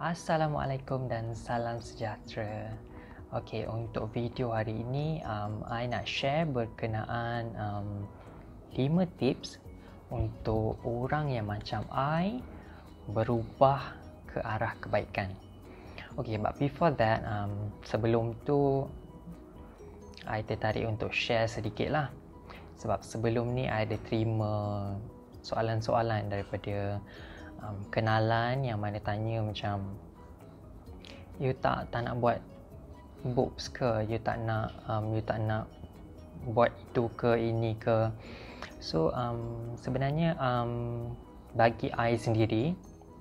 Assalamualaikum dan salam sejahtera. Okey, untuk video hari ini I nak share berkenaan 5 tips untuk orang yang macam I berubah ke arah kebaikan. Okey, but before that sebelum tu I tertarik untuk share sedikit lah. Sebab sebelum ni I ada terima soalan-soalan daripada kenalan yang mana tanya macam, you tak nak buat boobs ke, you tak nak buat itu ke, ini ke. So sebenarnya bagi I sendiri,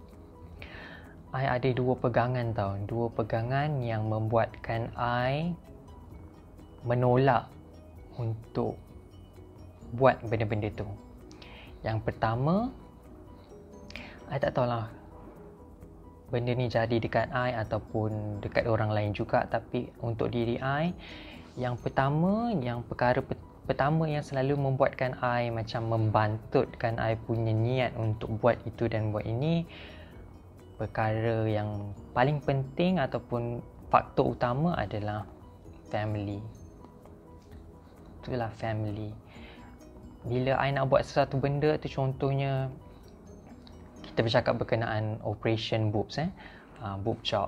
I ada dua pegangan yang membuatkan I menolak untuk buat benda-benda tu. Yang pertama, I tak tahulah benda ni jadi dekat I ataupun dekat orang lain juga, tapi untuk diri I, yang pertama, pertama yang selalu membuatkan I macam membantutkan I punya niat untuk buat itu dan buat ini, perkara yang paling penting ataupun faktor utama adalah family. Itulah family. Bila I nak buat sesuatu benda tu, contohnya kita bercakap berkenaan operation boobs, boob job.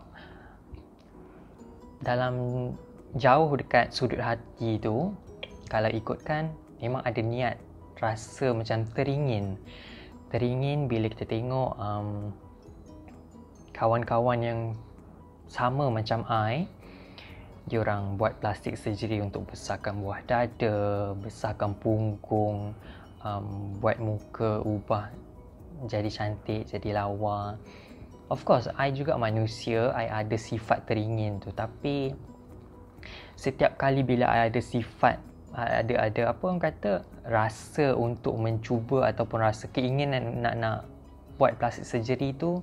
Dalam jauh dekat sudut hati tu, kalau ikutkan, memang ada niat, rasa macam teringin bila kita tengok kawan-kawan yang sama macam I, diorang buat plastik surgery untuk besarkan buah dada, besarkan punggung, buat muka ubah jadi cantik, jadi lawa. Of course, I juga manusia, I ada sifat teringin tu. Tapi setiap kali bila I ada sifat, ada apa orang kata, rasa untuk mencuba ataupun rasa keinginan nak buat plastik surgery tu,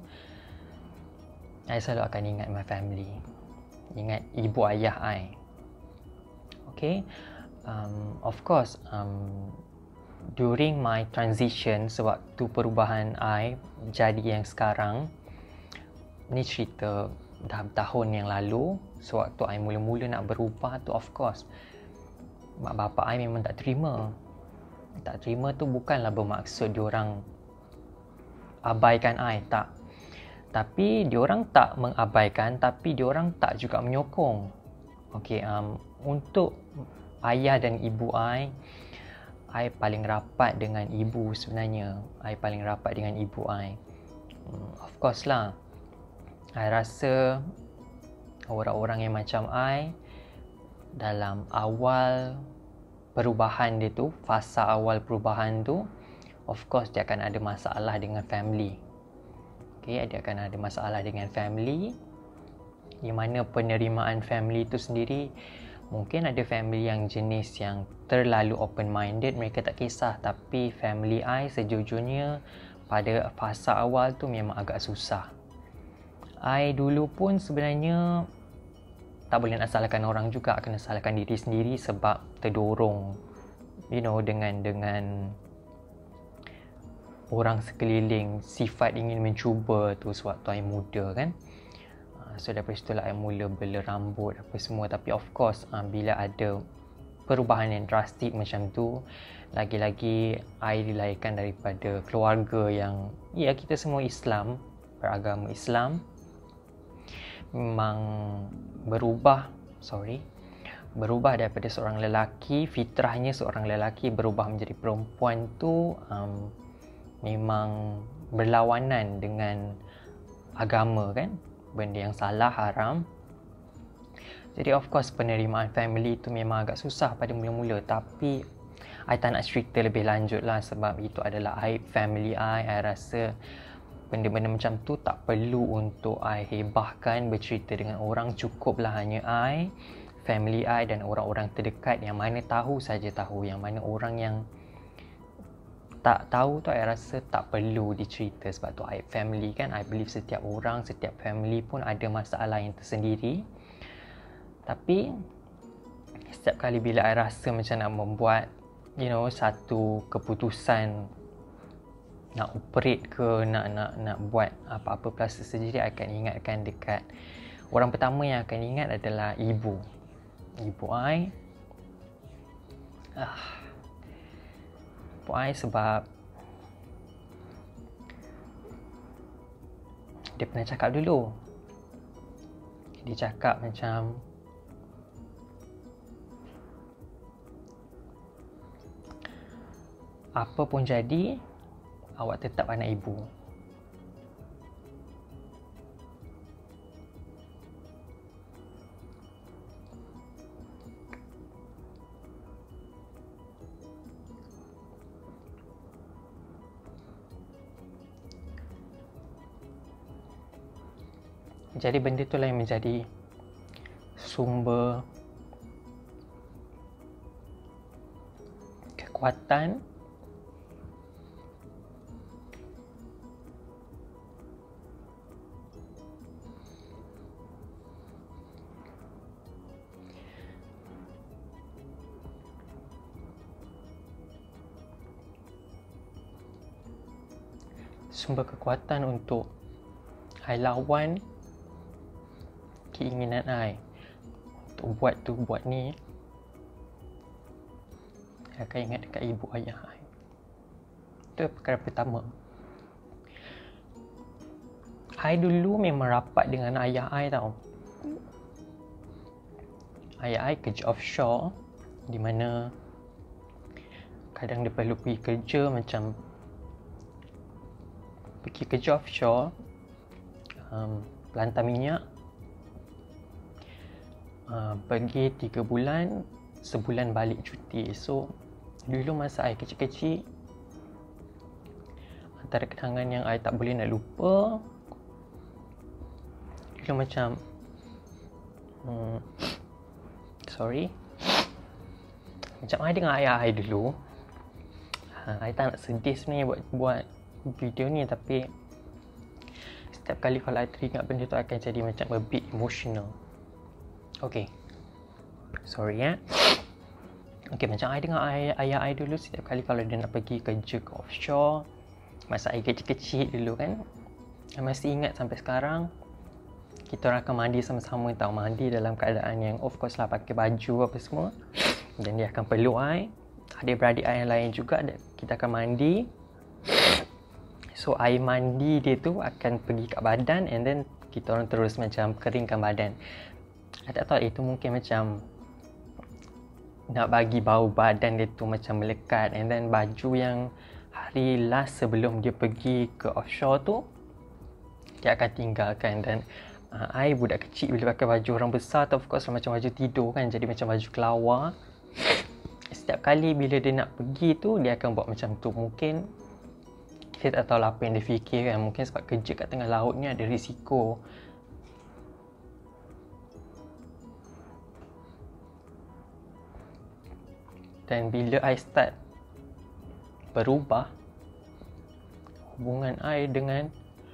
I selalu akan ingat my family, ingat ibu ayah I. Okay, of course, during my transition, sewaktu perubahan I jadi yang sekarang, ni cerita dah tahun yang lalu, sewaktu I mula-mula nak berubah tu, of course mak bapak I memang tak terima. Tak terima tu bukanlah bermaksud diorang abaikan I, tak. Tapi diorang tak mengabaikan, tapi diorang tak juga menyokong. Okay, untuk ayah dan ibu I paling rapat dengan ibu sebenarnya. I paling rapat dengan ibu I. Of course lah, I rasa orang-orang yang macam I, dalam awal perubahan dia tu, fasa awal perubahan tu, of course dia akan ada masalah dengan family. Okay, dia akan ada masalah dengan family, di mana penerimaan family tu sendiri, mungkin ada family yang jenis yang terlalu open-minded, mereka tak kisah. Tapi family I sejujurnya pada fasa awal tu memang agak susah. I dulu pun sebenarnya tak boleh nak salahkan orang juga, kena salahkan diri sendiri sebab terdorong, dengan orang sekeliling, sifat ingin mencuba tu sewaktu I muda kan. So daripada situlah I mula bela rambut apa semua. Tapi of course bila ada perubahan yang drastik macam tu, lagi-lagi I dilahirkan daripada keluarga yang, ya, kita semua Islam, beragama Islam, memang berubah daripada seorang lelaki, fitrahnya seorang lelaki berubah menjadi perempuan tu memang berlawanan dengan agama kan, benda yang salah, haram. Jadi of course penerimaan family tu memang agak susah pada mula-mula. Tapi I tak nak cerita lebih lanjut lah, sebab itu adalah aib family I. I rasa benda-benda macam tu tak perlu untuk I hebahkan, bercerita dengan orang. Cukuplah hanya I, family I dan orang-orang terdekat yang mana tahu saja tahu. Yang mana orang yang tak tahu tu I rasa tak perlu dicerita, sebab tu aib family kan. I believe setiap orang, setiap family pun ada masalah yang tersendiri. Tapi setiap kali bila I rasa macam nak membuat satu keputusan nak operate ke, nak buat apa-apa plastik surgery, I akan ingatkan dekat orang pertama yang akan ingat adalah ibu I. Ibu I sebab dia pernah cakap dulu. Dia cakap macam apa pun jadi, awak tetap anak ibu. Jadi benda itulah yang menjadi sumber kekuatan untuk I lawan keinginan I untuk buat ni. I akan ingat dekat ibu ayah I. Itu perkara pertama. I dulu memang rapat dengan ayah I tau. Ayah I kerja offshore, di mana kadang dia perlu pergi kerja, macam pergi kerja offshore, pelantar minyak, pergi 3 bulan, sebulan balik cuti. So dulu masa I kecil-kecil, antara kenangan yang I tak boleh nak lupa, dulu macam macam I dengan ayah I dulu, I tak nak sedih sebenarnya buat video ni, tapi setiap kali kalau I teringat benda tu, I akan jadi macam a bit emotional. Okay, sorry ya. Okay, macam I dengan ayah I dulu, setiap kali kalau dia nak pergi kerja ke offshore, masa I kecil-kecil dulu kan, I masih ingat sampai sekarang, kita orang akan mandi sama-sama tau. Mandi dalam keadaan yang of course lah pakai baju apa semua, dan dia akan peluk I. Adik-beradik I yang lain juga, kita akan mandi. So air mandi dia tu akan pergi kat badan, and then kita orang terus macam keringkan badan. I tak tahu, itu mungkin macam nak bagi bau badan dia tu macam melekat. And then baju yang hari last sebelum dia pergi ke offshore tu, dia akan tinggalkan. Dan I budak kecil bila pakai baju orang besar tu, of course lah, macam baju tidur kan, jadi macam baju kelawar. Setiap kali bila dia nak pergi tu, dia akan buat macam tu. Mungkin kita tak tahu lah apa yang dia fikir kan. Mungkin sebab kerja kat tengah laut ni ada risiko. Dan bila I start berubah, hubungan I dengan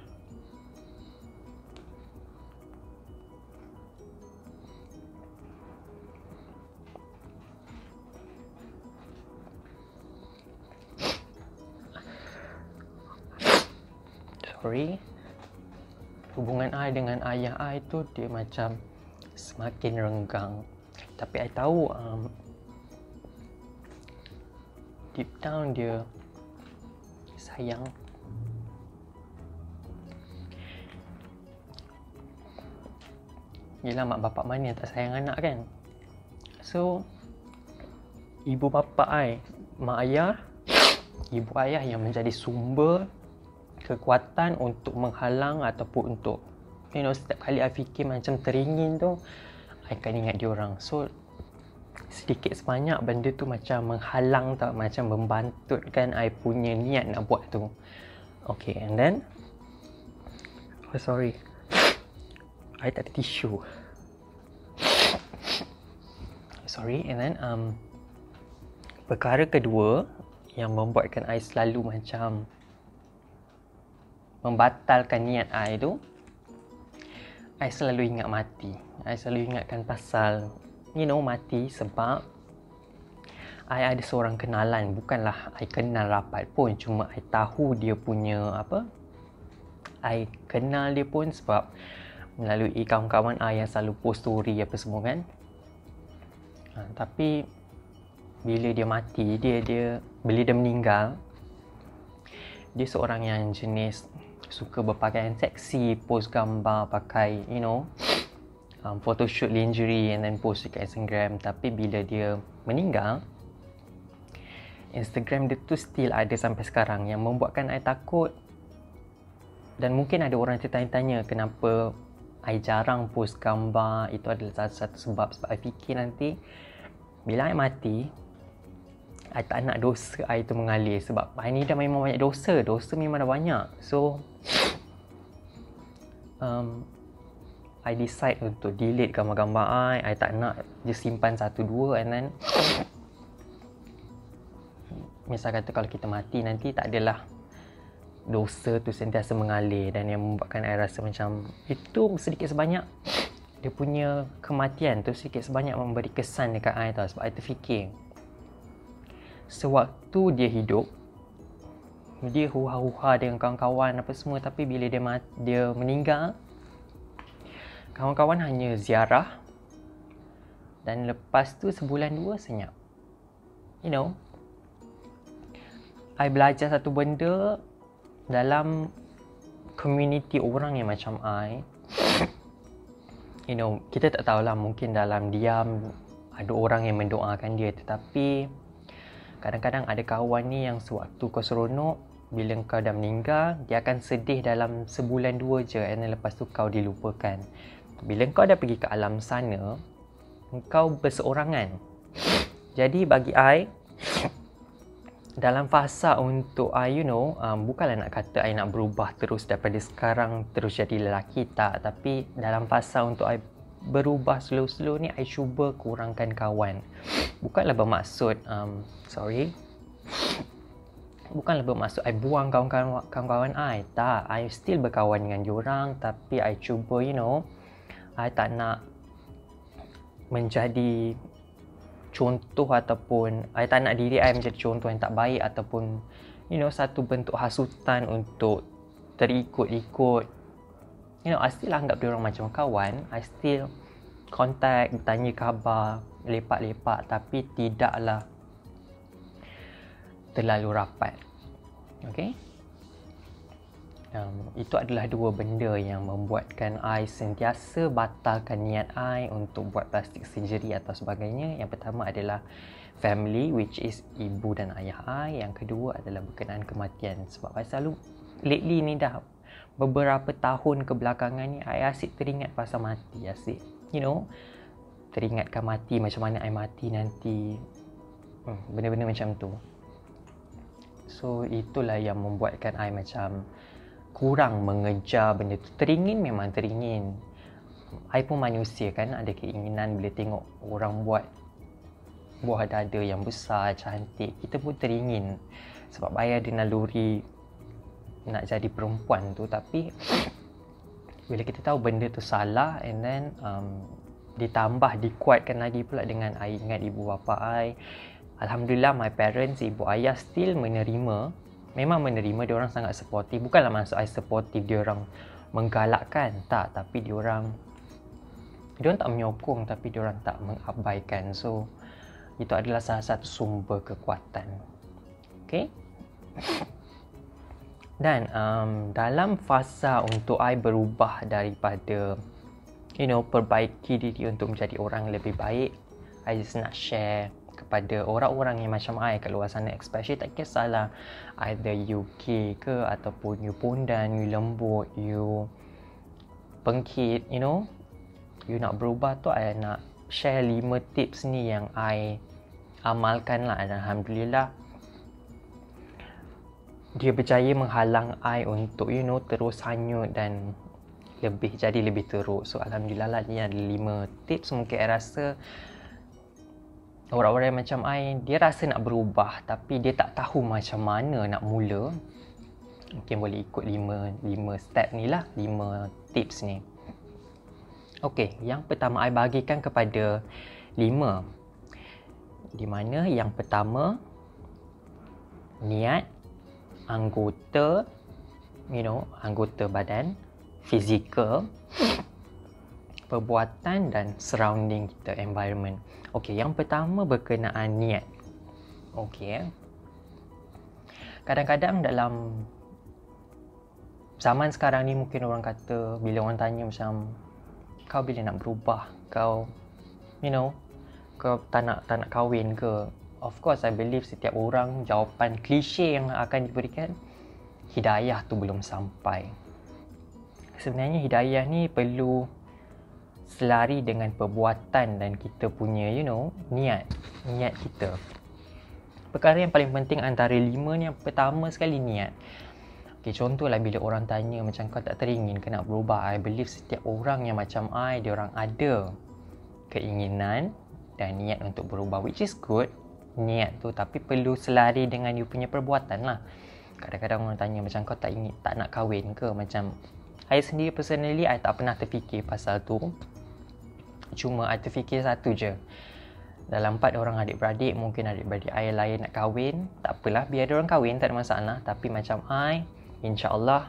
hubungan I dengan ayah I tu, dia macam semakin renggang. Tapi I tahu deep down dia sayang. Yelah, mak bapak mana yang tak sayang anak kan. So ibu bapa I, mak ayah, ibu ayah yang menjadi sumber kekuatan untuk menghalang ataupun untuk, setiap kali I fikir macam teringin tu, I akan ingat diorang. So sedikit sebanyak benda tu macam menghalang tau, macam membantutkan I punya niat nak buat tu. Okay, and then sorry, I tak ada tisu. Sorry. And then perkara kedua yang membuatkan I selalu macam membatalkan niat I tu, I selalu ingat mati. I selalu ingatkan pasal mati, sebab I ada seorang kenalan, bukanlah I kenal rapat pun, cuma I tahu dia punya I kenal dia pun sebab melalui kawan-kawan I yang selalu post story apa semua kan. Tapi bila dia mati, bila dia meninggal, dia seorang yang jenis suka berpakaian seksi, post gambar pakai photoshoot lingerie and then post dekat Instagram. Tapi bila dia meninggal, Instagram dia tu still ada sampai sekarang, yang membuatkan I takut. Dan mungkin ada orang tertanya-tanya kenapa I jarang post gambar. Itu adalah satu sebab I fikir nanti bila I mati, I tak nak dosa I tu mengalir. Sebab I ni dah memang banyak dosa memang dah banyak. So I decide untuk delete gambar-gambar I tak nak dia simpan 1-2 and then misal kata kalau kita mati nanti tak adalah dosa tu sentiasa mengalir. Dan yang membuatkan I rasa macam itu sedikit sebanyak dia punya kematian tu sedikit sebanyak memberi kesan dekat I tau. Sebab I terfikir sewaktu dia hidup, dia huha-huha dengan kawan-kawan apa semua, tapi bila dia meninggal, kawan-kawan hanya ziarah dan lepas tu sebulan 2 senyap. I belajar satu benda dalam community orang yang macam I. Kita tak tahulah, mungkin dalam diam ada orang yang mendoakan dia, tetapi kadang-kadang ada kawan ni yang sewaktu kau seronok, bila kau dah meninggal, dia akan sedih dalam sebulan 2 je, and then lepas tu kau dilupakan. Bila kau dah pergi ke alam sana, kau berseorangan. Jadi bagi I, dalam fasa untuk I, bukanlah nak kata I nak berubah terus daripada sekarang terus jadi lelaki, tak. Tapi dalam fasa untuk I berubah slow-slow ni, I cuba kurangkan kawan. Bukanlah bermaksud bukanlah bermaksud I buang kawan-kawan I. Tak, I still berkawan dengan diorang, tapi I cuba I tak nak menjadi contoh, ataupun I tak nak diri I menjadi contoh yang tak baik, ataupun satu bentuk hasutan untuk terikut-ikut. I still anggap diorang macam kawan. I still contact, tanya khabar, lepak-lepak, tapi tidaklah terlalu rapat. Okay? Itu adalah dua benda yang membuatkan I sentiasa batalkan niat I untuk buat plastik surgery atau sebagainya. Yang pertama adalah family, which is ibu dan ayah I. Yang kedua adalah berkenaan kematian. Sebab I selalu lately ni dah beberapa tahun kebelakangan ni, I asyik teringat pasal mati. Asyik teringatkan mati, macam mana I mati nanti, benda-benda macam tu. So itulah yang membuatkan I macam kurang mengejar benda tu. Teringin memang teringin. I pun manusia kan, ada keinginan bila tengok orang buat buah dada yang besar, cantik, kita pun teringin. Sebab I ada naluri nak jadi perempuan tu. Tapi bila kita tahu benda tu salah, and then ditambah dikuatkan lagi pula dengan I ingat ibu bapa I. Alhamdulillah, my parents, ibu ayah still menerima. Memang menerima, diorang sangat supportive. Bukanlah maksud I supportive diorang menggalakkan, tak. Tapi diorang tak menyokong, tapi diorang tak mengabaikan. So itu adalah salah satu sumber kekuatan. Okay. Dan dalam fasa untuk I berubah daripada perbaiki diri untuk menjadi orang lebih baik, I just nak share kepada orang-orang yang macam I kat luar sana, especially tak kisahlah either you gay ke, ataupun you pondan, you lembut, you bengkit, you nak berubah tu. I nak share 5 tips ni yang I amalkan lah, dan Alhamdulillah dia berjaya menghalang I untuk terus hanyut dan jadi lebih teruk. So Alhamdulillah lah, ni ada 5 tips. Mungkin I rasa orang-orang macam I, dia rasa nak berubah tapi dia tak tahu macam mana nak mula. Mungkin boleh ikut 5 step ni lah, 5 tips ni. Okay, yang pertama I bagikan kepada 5. di mana yang pertama niat anggota, anggota badan, fizikal, perbuatan dan surrounding kita, environment. Okey, yang pertama berkenaan niat. Okey. Kadang-kadang dalam zaman sekarang ni mungkin orang kata, bila orang tanya macam kau bila nak berubah, kau kau tak nak kahwin ke? Of course, I believe setiap orang jawapan klise yang akan diberikan, hidayah tu belum sampai. Sebenarnya hidayah ni perlu selari dengan perbuatan dan kita punya niat kita. Perkara yang paling penting antara 5 ni, yang pertama sekali niat. Okay, contohlah bila orang tanya macam kau tak teringin ke nak berubah, I believe setiap orang yang macam I, dia orang ada keinginan dan niat untuk berubah, which is good, niat tu, tapi perlu selari dengan you punya perbuatan lah. Kadang-kadang orang tanya macam kau tak nak kahwin ke, macam I sendiri personally, I tak pernah terfikir pasal tu. Cuma I terfikir satu je, dalam 4 orang adik-beradik, mungkin adik-beradik I lain nak kahwin, tak apalah, biar dia orang kahwin, tak ada masalah. Tapi macam I, insya-Allah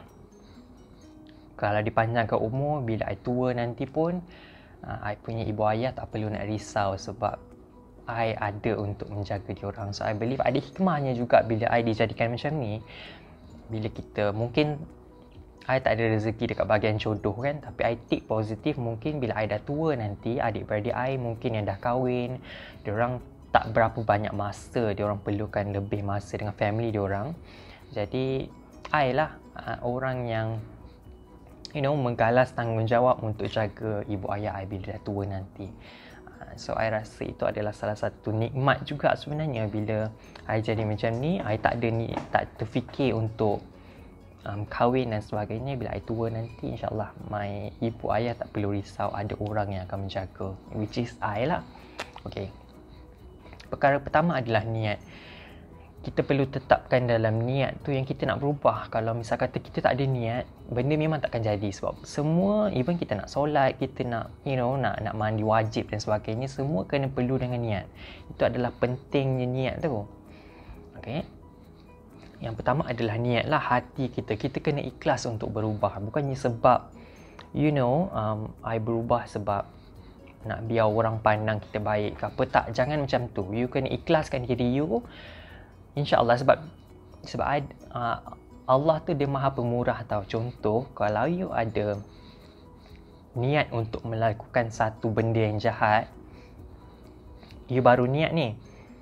kalau dipanjangkan umur, bila I tua nanti pun, I punya ibu ayah tak perlu nak risau sebab I ada untuk menjaga diorang. So I believe ada hikmahnya juga bila I dijadikan macam ni. Bila kita, mungkin I tak ada rezeki dekat bahagian jodoh kan, tapi I take positif, mungkin bila I dah tua nanti, adik-beradik I mungkin yang dah kahwin, diorang tak berapa banyak masa, diorang perlukan lebih masa dengan family diorang. Jadi I lah orang yang menggalas tanggungjawab untuk jaga ibu ayah I bila dah tua nanti. So I rasa itu adalah salah satu nikmat juga sebenarnya bila I jadi macam ni. I tak terfikir untuk kahwin dan sebagainya. Bila I tua nanti, insyaAllah my ibu ayah tak perlu risau, ada orang yang akan menjaga, which is I lah. Okay, perkara pertama adalah niat. Kita perlu tetapkan dalam niat tu yang kita nak berubah. Kalau misal kata kita tak ada niat, benda memang takkan jadi. Sebab semua, even kita nak solat, kita nak nak mandi wajib dan sebagainya, semua kena perlu dengan niat. Itu adalah pentingnya niat tu. Okay, yang pertama adalah niat lah, hati kita. Kita kena ikhlas untuk berubah. Bukannya sebab I berubah sebab nak biar orang pandang kita baik ke apa. Tak, jangan macam tu. You kena ikhlaskan diri you, InsyaAllah. Sebab Allah tu dia maha pemurah tau. Contoh, kalau you ada niat untuk melakukan satu benda yang jahat, you baru niat ni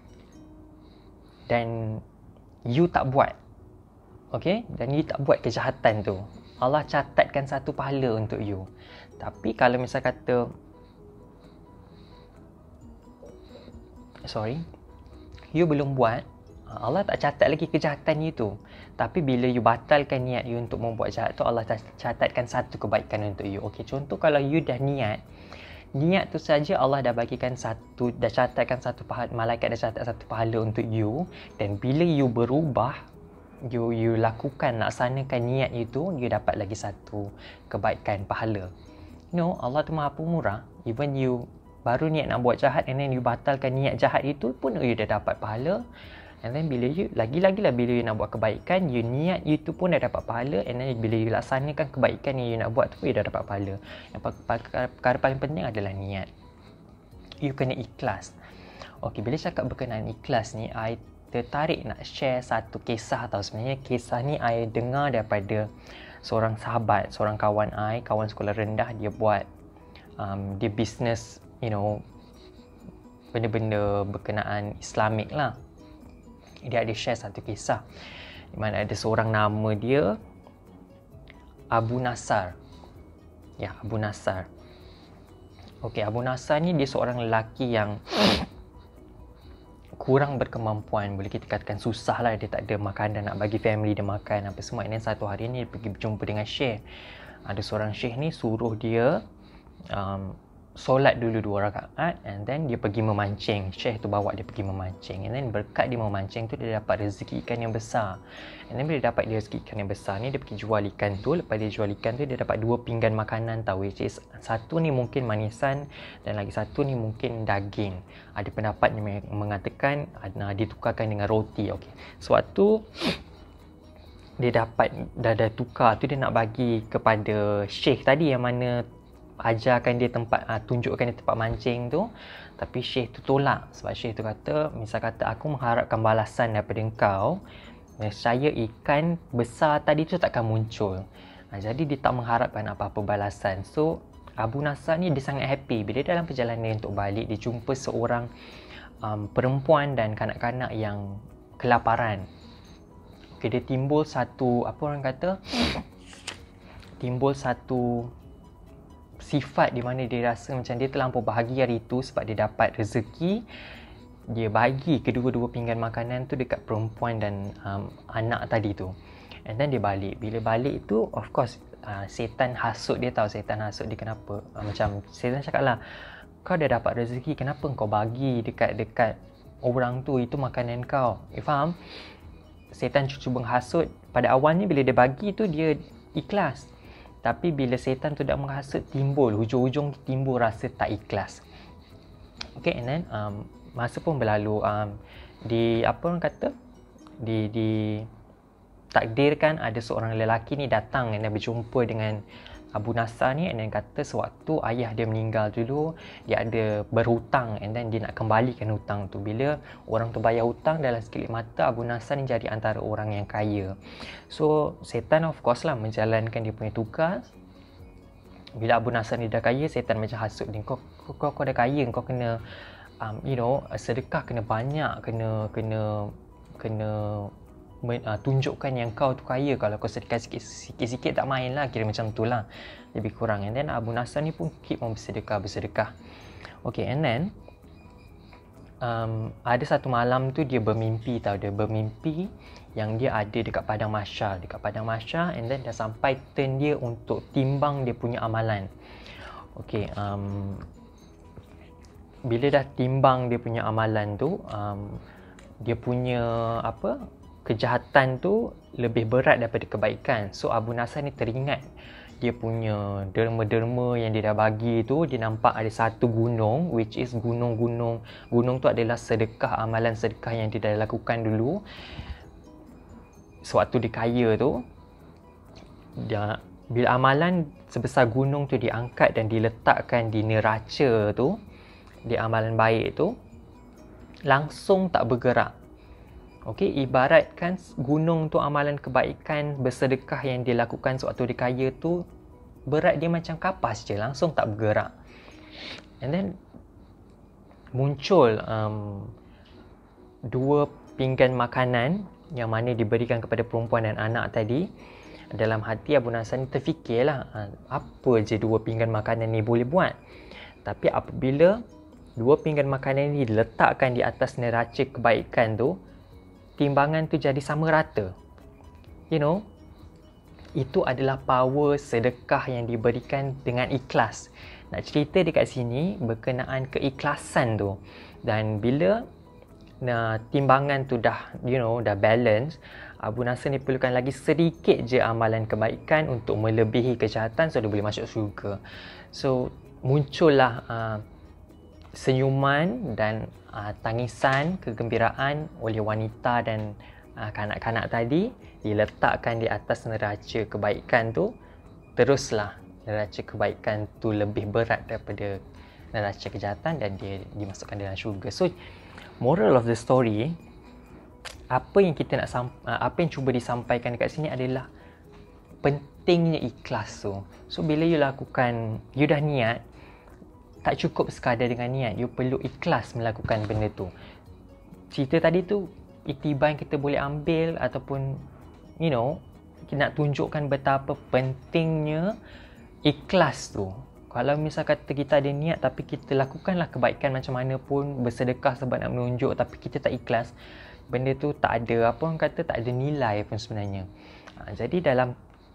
dan you tak buat, okay, dan you tak buat kejahatan tu, Allah catatkan satu pahala untuk you. Tapi kalau misal kata you belum buat, Allah tak catat lagi kejahatan you tu. Tapi bila you batalkan niat you untuk membuat jahat tu, Allah catatkan satu kebaikan untuk you. Okey, contoh kalau you dah niat tu saja, Allah dah bagikan satu, dah catatkan satu pahala, malaikat dah catat satu pahala untuk you. Dan bila you berubah, you laksanakan niat itu, you dapat lagi satu kebaikan, pahala. Allah tu maha pemurah. Even you baru niat nak buat jahat, and then you batalkan niat jahat itu pun, you dah dapat pahala. And then bila you, lagi-lagilah bila you nak buat kebaikan, you niat itu pun dah dapat pahala. And then bila you laksanakan kebaikan yang you nak buat tu, you dah dapat pahala. Yang perkara paling penting adalah niat. You kena ikhlas. Okay, bila cakap berkenaan ikhlas ni, I tertarik nak share satu kisah tau. Sebenarnya kisah ni I dengar daripada seorang sahabat, seorang kawan I, kawan sekolah rendah. Dia buat dia business, benda-benda berkenaan Islamik lah. Dia ada share satu kisah di mana ada seorang, nama dia Abu Nasar. Ya, Abu Nasar. Okey, Abu Nasar ni dia seorang lelaki yang kurang berkemampuan, boleh kita katakan susah lah. Dia tak ada makanan nak bagi family dia makan apa semua. Dan satu hari ni dia pergi berjumpa dengan syekh. Ada seorang syekh ni suruh dia solat dulu 2 rakaat, and then dia pergi memancing. Syekh tu bawa dia pergi memancing, and then berkat dia memancing tu dia dapat rezeki ikan yang besar. And then bila dapat dia rezeki ikan yang besar ni, dia pergi jual ikan tu. Lepas dia jual ikan tu, dia dapat 2 pinggan makanan tau, which is satu ni mungkin manisan dan lagi satu ni mungkin daging. Ada pendapat yang mengatakan ditukarkan dengan roti. Okey, sewaktu dia dapat dah tukar tu, dia nak bagi kepada syekh tadi yang mana ajarkan dia tempat, tunjukkan dia tempat mancing tu. Tapi syekh tu tolak, sebab syekh tu kata, misal kata aku mengharapkan balasan daripada engkau, nescaya ikan besar tadi tu takkan muncul. Jadi dia tak mengharapkan apa-apa balasan. So Abu Nasr ni dia sangat happy bila dalam perjalanan untuk balik dia jumpa seorang perempuan dan kanak-kanak yang kelaparan. Okay, dia timbul satu, apa orang kata, timbul satu sifat di mana dia rasa macam dia terlampau bahagia hari tu sebab dia dapat rezeki. Dia bagi kedua-dua pinggan makanan tu dekat perempuan dan anak tadi tu. And then dia balik. Bila balik tu, of course, setan hasut dia tahu. Setan hasut dia kenapa. Macam setan cakap lah, kau dah dapat rezeki, kenapa kau bagi dekat orang tu, itu makanan kau. Faham? Setan cuba menghasut. Pada awalnya bila dia bagi tu, dia ikhlas. Tapi bila setan tu dah menghasut, timbul hujung-hujung timbul rasa tak ikhlas. Okay, and then masa pun berlalu, di apa orang kata, di takdirkan ada seorang lelaki ni datang dan berjumpa dengan Abu Nasr ni, and then kata sewaktu ayah dia meninggal dulu, dia ada berhutang, and then dia nak kembalikan hutang tu. Bila orang tu bayar hutang, dalam sekelip mata Abu Nasr ni jadi antara orang yang kaya. So setan of course lah menjalankan dia punya tugas. Bila Abu Nasr ni dah kaya, setan macam hasut dia, kau dah kaya, kau kena sedekah kena banyak, kena tunjukkan yang kau tu kaya. Kalau kau sedekah sikit-sikit tak main lah, kira macam tu lah, lebih kurang. And then Abu Nasr ni pun keep on bersedekah. Okay, and then ada satu malam tu dia bermimpi tau. Dia bermimpi yang dia ada dekat padang mahsyar. And then dah sampai turn dia untuk timbang dia punya amalan. Okay, bila dah timbang dia punya amalan tu, dia punya kejahatan tu lebih berat daripada kebaikan. So Abu Nasr ni teringat dia punya derma-derma yang dia dah bagi tu. Dia nampak ada satu gunung, which is gunung tu adalah sedekah, amalan sedekah yang dia dah lakukan dulu sewaktu dia kaya tu. Bila amalan sebesar gunung tu diangkat dan diletakkan di neraca tu, di amalan baik tu, langsung tak bergerak. Okey, ibaratkan gunung tu amalan kebaikan bersedekah yang dia lakukan sewaktu dia kaya tu, berat dia macam kapas je, langsung tak bergerak. And then muncul 2 pinggan makanan yang mana diberikan kepada perempuan dan anak tadi. Dalam hati Abu Nasr ni terfikirlah, apa je 2 pinggan makanan ni boleh buat. Tapi apabila 2 pinggan makanan ni diletakkan di atas neraca kebaikan tu, timbangan tu jadi sama rata. You know, itu adalah power sedekah yang diberikan dengan ikhlas. Nak cerita dekat sini berkenaan keikhlasan tu. Dan bila timbangan tu dah, dah balance, Abu Nasr ni perlukan lagi sedikit je amalan kebaikan untuk melebihi kejahatan, so dia boleh masuk syurga. So muncullah senyuman dan tangisan kegembiraan oleh wanita dan kanak-kanak tadi, diletakkan di atas neraca kebaikan tu. Teruslah neraca kebaikan tu lebih berat daripada neraca kejahatan dan dia dimasukkan dalam syurga. So moral of the story, apa yang yang cuba disampaikan dekat sini adalah pentingnya ikhlas tu. So bila you lakukan, you dah niat, tak cukup sekadar dengan niat, you perlu ikhlas melakukan benda tu. Cerita tadi tu iktibar yang kita boleh ambil, ataupun nak tunjukkan betapa pentingnya ikhlas tu. Kalau misal kata kita ada niat tapi kita lakukanlah kebaikan macam mana pun, bersedekah sebab nak menunjuk, tapi kita tak ikhlas, benda tu tak ada tak ada nilai pun sebenarnya. Jadi dalam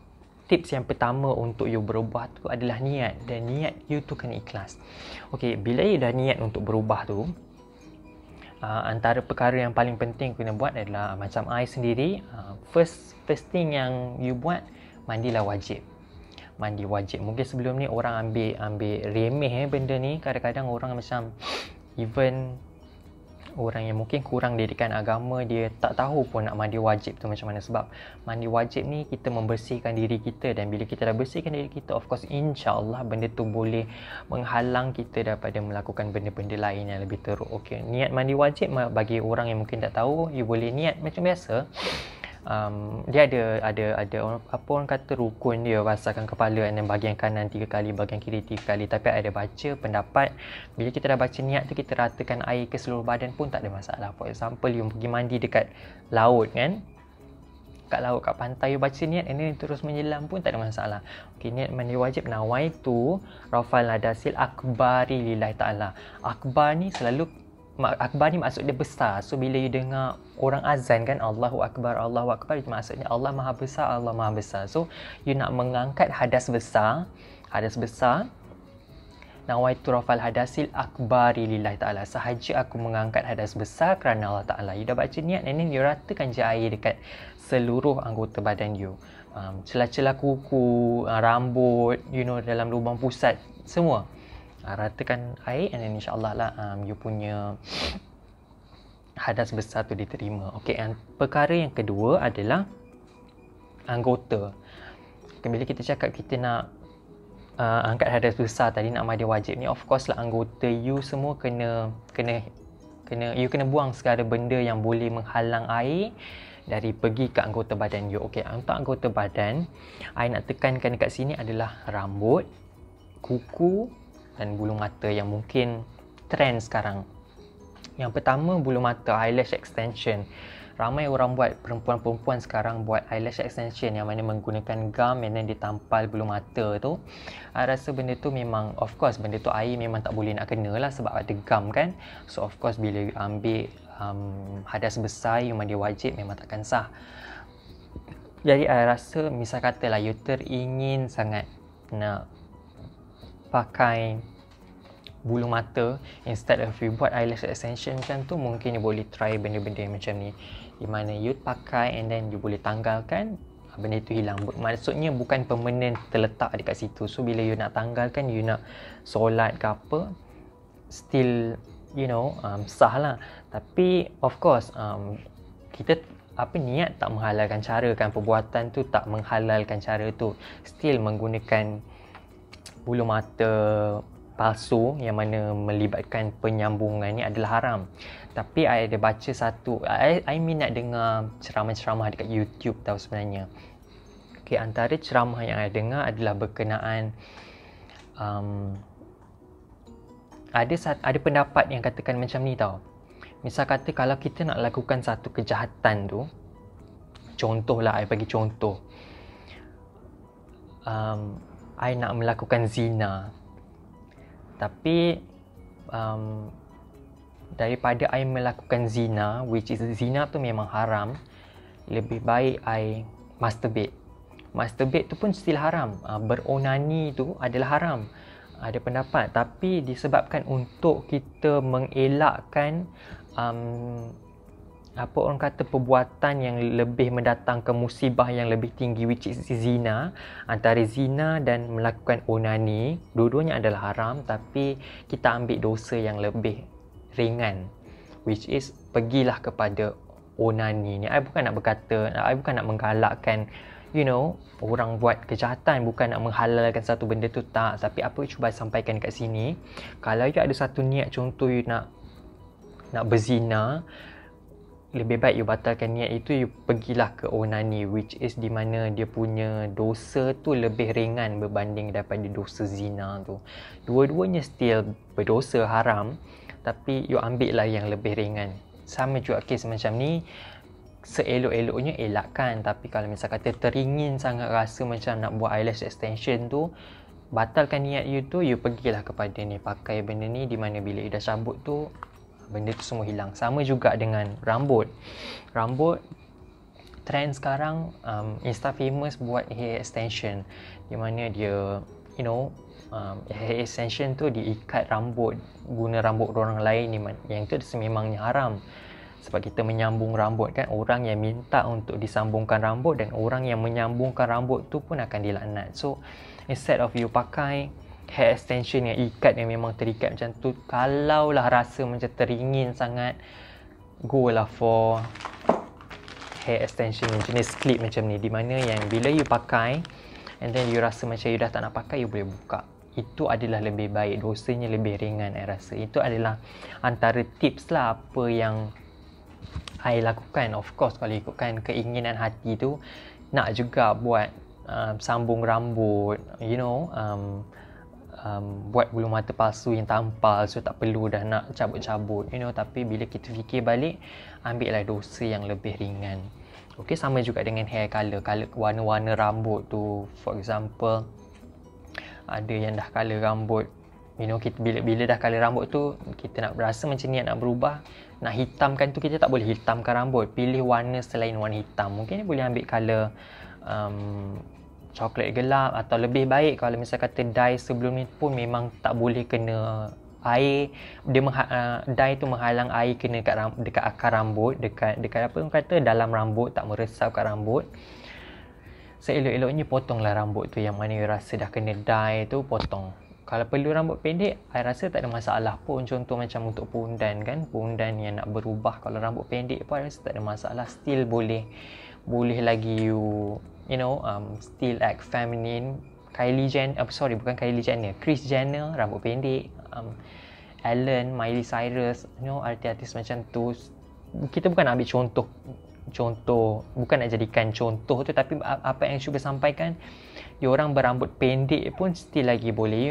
tips yang pertama untuk you berubah tu adalah niat, dan niat you tu kena ikhlas. Okey, bila you dah niat untuk berubah tu, antara perkara yang paling penting kena buat adalah macam I sendiri, first thing yang you buat, mandilah wajib. Mandi wajib. Mungkin sebelum ni orang ambil remeh benda ni. Kadang-kadang orang macam, even orang yang mungkin kurang didikan agama, dia tak tahu pun nak mandi wajib tu macam mana. Sebab mandi wajib ni kita membersihkan diri kita, dan bila kita dah bersihkan diri kita, of course insya-Allah benda tu boleh menghalang kita daripada melakukan benda-benda lain yang lebih teruk. Okey, niat mandi wajib bagi orang yang mungkin tak tahu, you boleh niat macam biasa. Dia ada apa orang kata, rukun dia, basahkan kepala, dan bahagian kanan 3 kali, bahagian kiri 3 kali. Tapi ada baca pendapat, bila kita dah baca niat tu, kita ratakan air ke seluruh badan pun tak ada masalah. For example, you pergi mandi dekat laut kan, kat laut, kat pantai, you baca niat, and terus menyelam pun tak ada masalah. Okay, niat mandi wajib, nawaitu rafal hadasil akbari lillahi ta'ala. Akbar ni selalu, akbar ni maksud dia besar. So bila you dengar orang azan kan, Allahu Akbar, Allahu Akbar, maksudnya Allah Maha Besar, Allah Maha Besar. So you nak mengangkat hadas besar, nawaitu rafal hadasil akbari lillahi ta'ala. Sahaja aku mengangkat hadas besar kerana Allah Ta'ala. You dah baca niat, and then you ratakan je air dekat seluruh anggota badan you. Celah-celah kuku, rambut, dalam lubang pusat, semua. Ratakan air, and then insyaAllah lah you punya hadas besar tu diterima. Okey, perkara yang kedua adalah anggota. Bila kita cakap kita nak angkat hadas besar tadi, nak mandi wajib ni, of course lah anggota you semua kena you kena buang segala benda yang boleh menghalang air dari pergi ke anggota badan you. Okey, untuk anggota badan, I nak tekankan dekat sini adalah rambut, kuku dan bulu mata yang mungkin trend sekarang. Yang pertama, bulu mata, eyelash extension. Ramai orang buat, perempuan-perempuan sekarang buat eyelash extension yang mana menggunakan gum, and then ditampal bulu mata tu. I rasa benda tu memang, of course benda tu air memang tak boleh nak kena lah sebab ada gum kan. So of course bila you ambil hadas besar, you mandi wajib, memang takkan sah. Jadi I rasa, misal katalah you teringin sangat nak pakai bulu mata, instead of you buat eyelash extension macam tu, mungkin you boleh try benda-benda macam ni, di mana you pakai and then you boleh tanggalkan, benda tu hilang. Maksudnya bukan permanent terletak dekat situ. So bila you nak tanggalkan, you nak solat ke apa, still sah lah. Tapi of course kita niat tak menghalalkan cara kan, perbuatan tu tak menghalalkan cara tu. Still menggunakan bulu mata palsu yang mana melibatkan penyambungan ni adalah haram. Tapi I ada baca satu, I minat dengar ceramah-ceramah dekat YouTube tau sebenarnya. Okay, antara ceramah yang I dengar adalah berkenaan ada pendapat yang katakan macam ni tau. Misal kata kalau kita nak lakukan satu kejahatan tu, contohlah, I bagi contoh, I nak melakukan zina, tapi daripada I melakukan zina, which is zina tu memang haram, lebih baik I masturbate. Masturbate tu pun still haram. Beronani tu adalah haram. Ada pendapat, tapi disebabkan untuk kita mengelakkan apa orang kata, perbuatan yang lebih mendatangkan musibah yang lebih tinggi, which is zina. Antara zina dan melakukan onani, dua-duanya adalah haram, tapi kita ambil dosa yang lebih ringan, which is pergilah kepada onani ni. I bukan nak berkata, I bukan nak menggalakkan orang buat kejahatan, bukan nak menghalalkan satu benda tu, tak. Tapi apa cuba sampaikan kat sini, kalau you ada satu niat, contoh you nak berzina, lebih baik you batalkan niat itu, you pergilah ke onani, which is di mana dia punya dosa tu lebih ringan berbanding daripada dosa zina tu. Dua-duanya still berdosa, haram, tapi you ambil lah yang lebih ringan. Sama juga kes macam ni, seelok-eloknya elakkan. Tapi kalau misal kata teringin sangat rasa macam nak buat eyelash extension tu, batalkan niat you tu, you pergilah kepada ni, pakai benda ni, di mana bila you dah cabut tu, benda tu semua hilang. Sama juga dengan rambut. Rambut, trend sekarang Insta famous buat hair extension, di mana dia hair extension tu diikat rambut, guna rambut orang lain, yang tu sememangnya haram. Sebab kita menyambung rambut kan, orang yang minta untuk disambungkan rambut dan orang yang menyambungkan rambut tu pun akan dilaknat. So instead of you pakai hair extension yang ikat, yang memang terikat macam tu, kalaulah rasa macam teringin sangat, go lah for hair extension yang jenis clip macam ni, di mana yang bila you pakai and then you rasa macam you dah tak nak pakai, you boleh buka. Itu adalah lebih baik, dosanya lebih ringan I rasa. Itu adalah antara tips lah apa yang I lakukan. Of course kalau ikutkan keinginan hati tu, nak juga buat sambung rambut, buat bulu mata palsu yang tampal, so tak perlu dah nak cabut-cabut, tapi bila kita fikir balik, ambillah dosa yang lebih ringan. Okay, sama juga dengan hair color, warna-warna rambut tu. For example, ada yang dah color rambut, kita bila dah color rambut tu, kita nak berasa macam niat nak berubah, nak hitamkan tu, kita tak boleh hitamkan rambut, pilih warna selain warna hitam. Mungkin boleh ambil color coklat gelap, atau lebih baik kalau misal kata dye sebelum ni pun memang tak boleh kena air. Dia dye tu menghalang air kena dekat akar rambut, dekat apa orang kata, dalam rambut, tak meresap kat rambut. Seelok-eloknya potonglah rambut tu, yang mana you rasa dah kena dye tu, potong. Kalau perlu rambut pendek, I rasa tak ada masalah pun. Contoh macam untuk pundan kan, pundan yang nak berubah, kalau rambut pendek pun I rasa tak ada masalah, still boleh lagi you still act feminine. bukan Kylie Jenner, Kris Jenner rambut pendek, Ellen, Miley Cyrus, artis-artis macam tu. Kita bukan nak ambil contoh, bukan nak jadikan contoh tu, tapi apa yang cuba sampaikan, diorang berambut pendek pun still lagi boleh,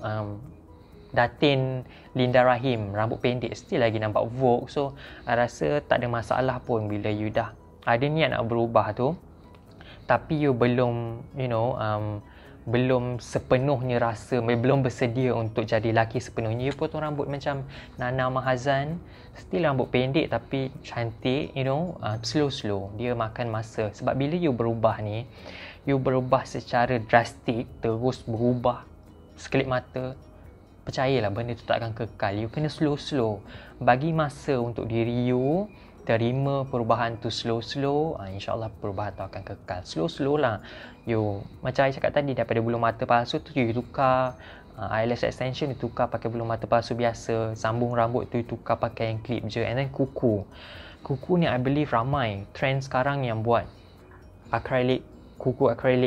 Datin Linda Rahim rambut pendek still lagi nampak vogue. So I rasa tak ada masalah pun bila you dah ada niat nak berubah tu, tapi you belum belum sepenuhnya rasa, belum bersedia untuk jadi lelaki sepenuhnya, you potong rambut macam Nana Mahazan, still rambut pendek tapi cantik, slow dia makan masa. Sebab bila you berubah ni, you berubah secara drastik, terus berubah sekelip mata, percayalah benda tu tak akan kekal. You kena slow, bagi masa untuk diri you terima perubahan tu slow. InsyaAllah perubahan tu akan kekal. Slow lah. You, macam saya cakap tadi, daripada bulu mata palsu tu you tukar eyelash extension, you tukar pakai bulu mata palsu biasa. Sambung rambut tu you tukar pakai yang clip je. And then kuku ni I believe ramai trend sekarang yang buat kuku acrylic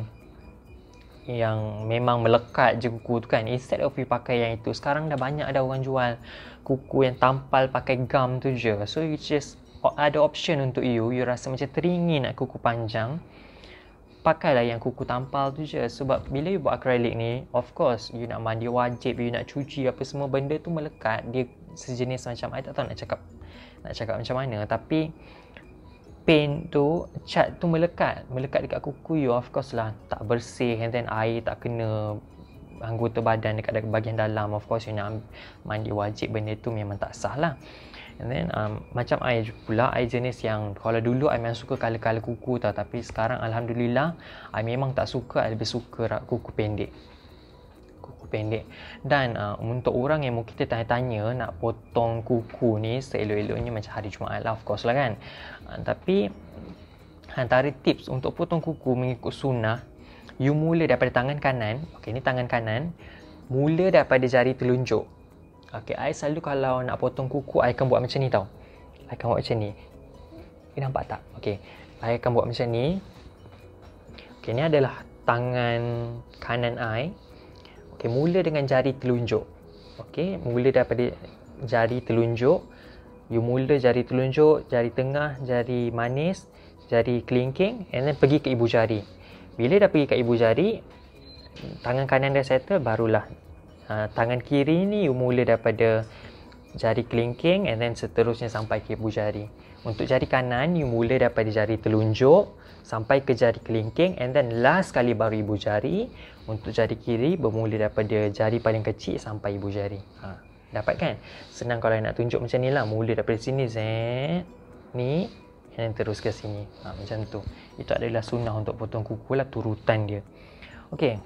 yang memang melekat je kuku tu kan. Instead of you pakai yang itu, sekarang dah banyak ada orang jual kuku yang tampal pakai gum tu je. So you just ada option untuk you rasa macam teringin nak kuku panjang, pakailah yang kuku tampal tu je. Sebab bila you buat acrylic ni, of course you nak mandi wajib, you nak cuci apa semua, benda tu melekat. Dia sejenis macam, I tak tahu nak cakap macam mana, tapi paint tu, cat tu melekat dekat kuku you. Of course lah tak bersih, and then air tak kena anggota badan dekat bahagian dalam. Of course you nak mandi wajib, benda tu memang tak sah lah. And then macam I pula, I jenis yang kalau dulu I memang suka color-color kuku tau, tapi sekarang Alhamdulillah I memang tak suka. I lebih suka kuku pendek. Dan untuk orang yang mungkin kita tanya-tanya nak potong kuku ni seelok-eloknya macam hari Jumaat lah, of course lah kan. Tapi antara tips untuk potong kuku mengikut sunnah, you mula daripada tangan kanan. Okay, ni tangan kanan, mula daripada jari telunjuk. Okay, I selalu kalau nak potong kuku, I akan buat macam ni tau. I akan buat macam ni. You nampak tak? Okay, I akan buat macam ni. Okay, ni adalah tangan kanan I. Okay, mula dengan jari telunjuk. Okay, mula daripada jari telunjuk. You mula jari telunjuk, jari tengah, jari manis, jari kelingking, and then pergi ke ibu jari. Bila dah pergi ke ibu jari, tangan kanan dah settle, barulah tangan kiri ni you mula daripada jari kelingking and then seterusnya sampai ke ibu jari. Untuk jari kanan, you mula daripada jari telunjuk sampai ke jari kelingking, and then last kali baru ibu jari. Untuk jari kiri, bermula daripada jari paling kecil sampai ibu jari. Dapat kan? Senang kalau nak tunjuk macam ni lah. Mula daripada sini, Z ni, and then terus ke sini. Macam tu. Itu adalah sunnah untuk potong kuku lah, turutan dia. Okay.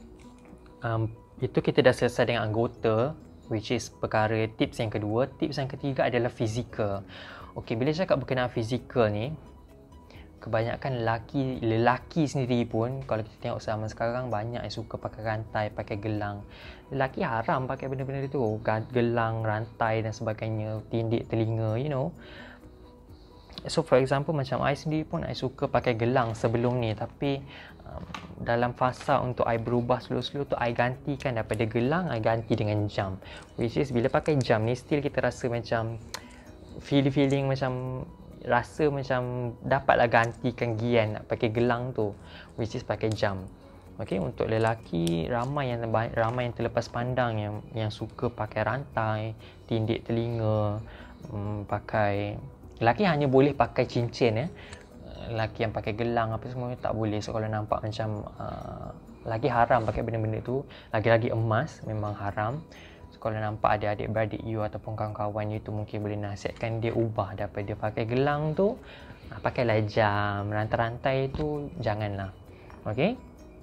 Itu kita dah selesai dengan anggota, which is perkara tips yang kedua. Tips yang ketiga adalah fizikal. Okay, bila cakap berkenaan fizikal ni, kebanyakan lelaki sendiri pun, kalau kita tengok zaman sekarang, banyak yang suka pakai rantai, pakai gelang. Lelaki haram pakai benda-benda itu, gelang, rantai dan sebagainya, tindik telinga, you know. So for example, macam I sendiri pun I suka pakai gelang sebelum ni, tapi dalam fasa untuk I berubah slow-slow tu, I gantikan daripada gelang, I ganti dengan jam. Which is bila pakai jam ni, still kita rasa macam feeling macam rasa macam dapatlah gantikan gian nak pakai gelang tu, which is pakai jam. Okey, untuk lelaki ramai yang terlepas pandang yang suka pakai rantai, tindik telinga, pakai, lelaki hanya boleh pakai cincin ya. Lelaki yang pakai gelang apa semua tak boleh. So kalau nampak macam lelaki haram pakai benda-benda tu, lagi-lagi emas memang haram. Kalau nampak adik-adik-beradik you ataupun kawan-kawan you tu, mungkin boleh nasihatkan dia ubah daripada pakai gelang tu, pakailah jam, rantai-rantai tu janganlah. Okay.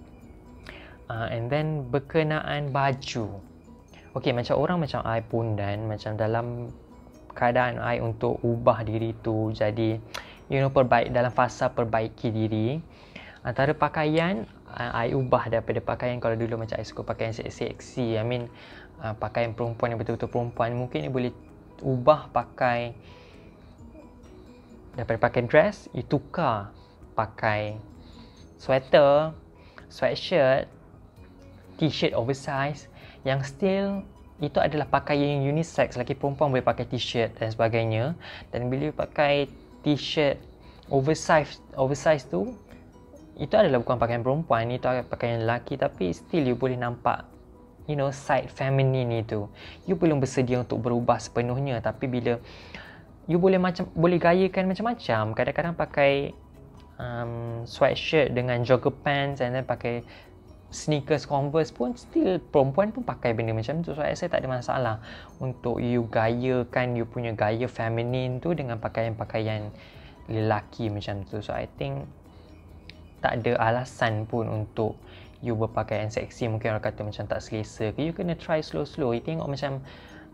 And then berkenaan baju. Okay, macam orang macam I pun, dan macam dalam keadaan I untuk ubah diri tu jadi, you know, dalam fasa perbaiki diri, antara pakaian I ubah daripada pakaian, kalau dulu macam I suka pakaian seksi, I mean pakaian perempuan yang betul-betul perempuan, mungkin you boleh ubah pakai, daripada pakai dress, you tukar pakai sweater, sweatshirt, t-shirt oversize yang still itu adalah pakaian yang unisex. Lelaki perempuan boleh pakai t-shirt dan sebagainya. Dan bila you pakai t-shirt oversize tu, itu adalah bukan pakaian perempuan, itu adalah pakaian lelaki, tapi still you boleh nampak, you know, side feminine itu. You belum bersedia untuk berubah sepenuhnya, tapi bila you boleh gayakan macam-macam. Kadang-kadang pakai sweatshirt dengan jogger pants, and then pakai sneakers Converse pun, still perempuan pun pakai benda macam tu. So saya tak ada masalah untuk you gayakan you punya gaya feminine tu dengan pakaian-pakaian lelaki macam tu. So I think tak ada alasan pun untuk you berpakaian seksi. Mungkin orang kata macam tak selesa ke, you kena try slow-slow. You tengok macam,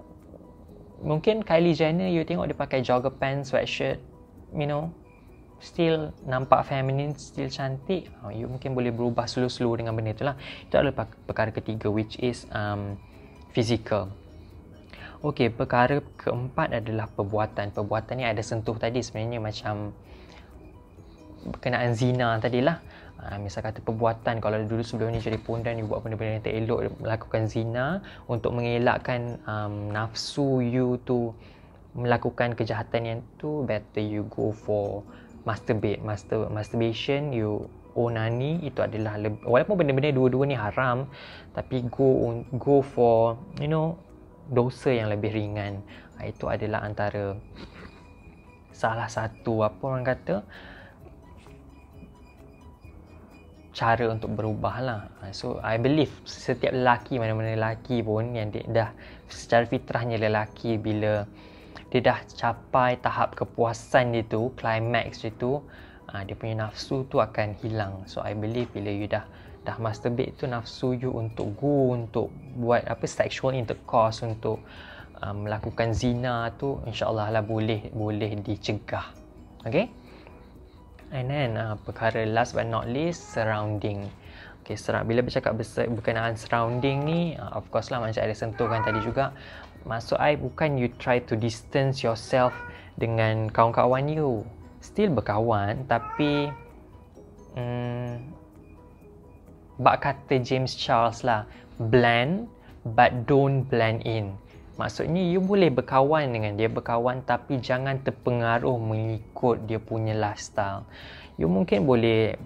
mungkin Kylie Jenner, you tengok dia pakai jogger pants, sweatshirt, you know, still nampak feminine, still cantik. You mungkin boleh berubah slow-slow dengan benda tu lah. Itu adalah perkara ketiga, which is physical. Okay, perkara keempat adalah perbuatan. Perbuatan ni ada sentuh tadi sebenarnya, macam berkenaan zina tadilah. Misal kata perbuatan, kalau dulu sebelum ni jadi pondan, you buat benda-benda yang tak elok, melakukan zina, untuk mengelakkan nafsu you tu melakukan kejahatan yang tu, better you go for masturbation, you onani. Itu adalah walaupun benda-benda dua-dua ni haram, tapi go for, you know, dosa yang lebih ringan. Itu adalah antara salah satu, apa orang kata, cara untuk berubah lah. So I believe setiap lelaki, mana-mana lelaki pun yang dia dah secara fitrahnya lelaki, bila dia dah capai tahap kepuasan dia tu, climax dia tu, dia punya nafsu tu akan hilang. So I believe bila you dah masturbate tu, nafsu you untuk buat sexual intercourse, untuk melakukan zina tu, insyaAllah lah boleh dicegah. Okay. And then perkara last but not least, surrounding. Okay, bila bercakap berkenaan surrounding ni, of course lah macam ada sentuhkan tadi juga. Maksud I bukan you try to distance yourself dengan kawan-kawan you. Still berkawan, tapi bak kata James Charles lah, blend but don't blend in. Maksudnya you boleh berkawan dengan dia, tapi jangan terpengaruh mengikut dia punya lifestyle. You mungkin boleh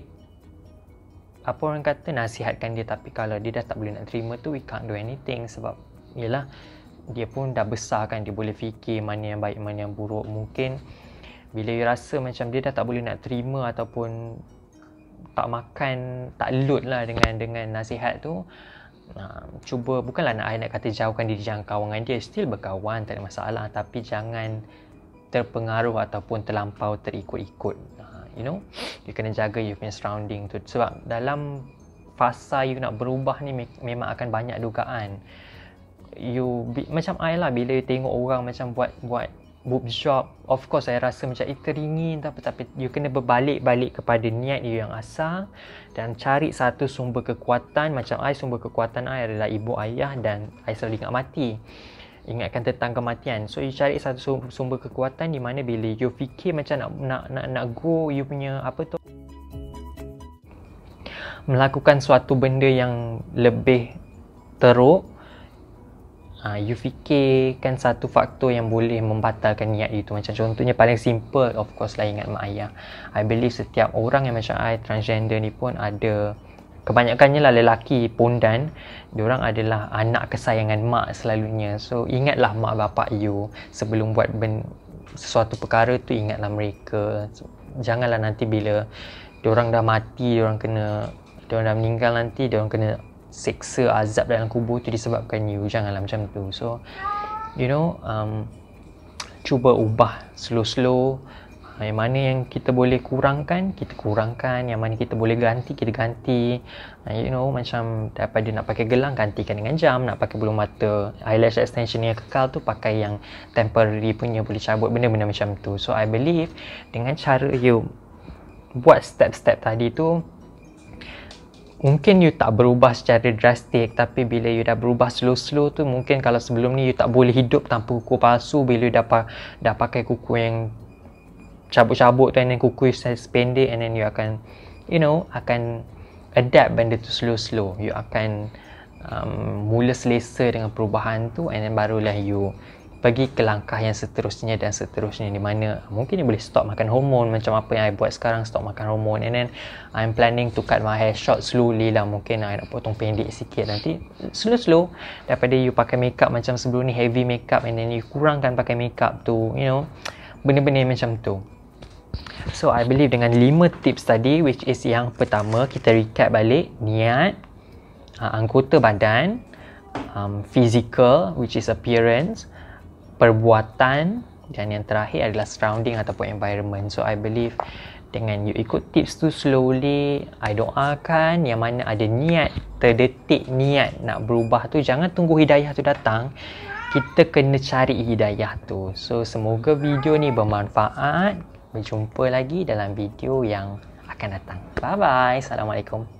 apa orang kata, nasihatkan dia, tapi kalau dia dah tak boleh nak terima tu, we can't do anything. Sebab yelah, dia pun dah besar kan, dia boleh fikir mana yang baik, mana yang buruk. Mungkin bila you rasa macam dia dah tak boleh nak terima, ataupun tak makan, tak lut lah dengan nasihat tu, cuba, bukanlah nak kata jauhkan diri, jangan kawan dengan dia, still berkawan, tak ada masalah, tapi jangan terpengaruh ataupun terlampau terikut-ikut. You know, you kena jaga you punya surrounding tu. Sebab dalam fasa you nak berubah ni memang akan banyak dugaan. Macam I lah, bila you tengok orang macam buat boob job, of course saya rasa macam teringin, tapi you kena berbalik-balik kepada niat you yang asal dan cari satu sumber kekuatan. Macam I, sumber kekuatan I adalah ibu ayah, dan I selalu ingat mati, ingatkan tentang kematian. So you cari satu sumber kekuatan di mana bila you fikir macam nak go, you punya melakukan suatu benda yang lebih teruk, you fikirkan satu faktor yang boleh membatalkan niat itu. Macam contohnya paling simple, of course lah, ingat mak ayah. I believe setiap orang yang macam I, transgender ni pun ada, kebanyakannya lah lelaki pondan, diorang adalah anak kesayangan mak selalunya. So ingatlah mak bapak you sebelum buat sesuatu perkara tu, ingatlah mereka. Janganlah nanti bila diorang dah mati, diorang dah meninggal, nanti diorang kena seksa azab dalam kubur tu disebabkan you. Janganlah macam tu. So you know, cuba ubah slow-slow. Yang mana yang kita boleh kurangkan, kita kurangkan. Yang mana kita boleh ganti, kita ganti. You know, macam daripada nak pakai gelang, gantikan dengan jam. Nak pakai bulu mata, eyelash extension yang kekal tu, pakai yang temporary punya, boleh cabut, benda-benda macam tu. So I believe dengan cara you buat step-step tadi tu, mungkin you tak berubah secara drastik, tapi bila you dah berubah slow-slow tu, mungkin kalau sebelum ni you tak boleh hidup tanpa kuku palsu, bila you dah pakai kuku yang cabut-cabut tu, and then kuku you size pendek, and then you akan, you know, akan adapt benda tu slow-slow. You akan mula selesa dengan perubahan tu, and then barulah you pergi ke langkah yang seterusnya dan seterusnya, di mana mungkin you boleh stop makan hormon macam apa yang I buat sekarang, stop makan hormon. And then I'm planning to cut my hair short slowly lah. Mungkin I nak potong pendek sikit nanti, slow-slow, daripada you pakai makeup macam sebelum ni, heavy makeup, and then you kurangkan pakai makeup tu, you know, benda-benda macam tu. So I believe dengan 5 tips tadi, which is yang pertama, kita recap balik, niat, anggota badan, physical, which is appearance, perbuatan, dan yang terakhir adalah surrounding ataupun environment. So I believe dengan you ikut tips tu slowly, I doakan yang mana ada niat, terdetik niat nak berubah tu, jangan tunggu hidayah tu datang, kita kena cari hidayah tu. So semoga video ni bermanfaat. Berjumpa lagi dalam video yang akan datang. Bye bye. Assalamualaikum.